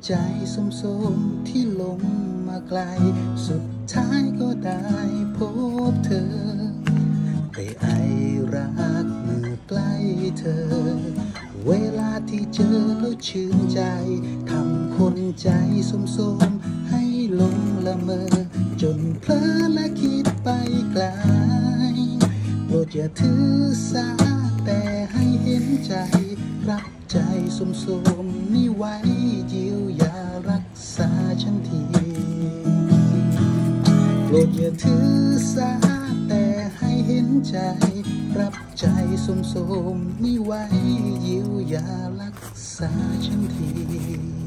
ใจสมที่ลงมาไกลสุดท้ายก็ได้พบเธอแต่ไอรักเมื่อใกล้เธอเวลาที่เจอแล้วชื่นใจทำคนใจสมให้ลงละเมอจนเพลินและคิดไปไกลโปรดอย่าถือสาแต่ให้เห็นใจรับใจสมนี่ไว้เยียวยารักษาฉันทีโปรดอย่าถือสาแต่ให้เห็นใจรับใจสมนี่ไว้เยียวยารักษาฉันที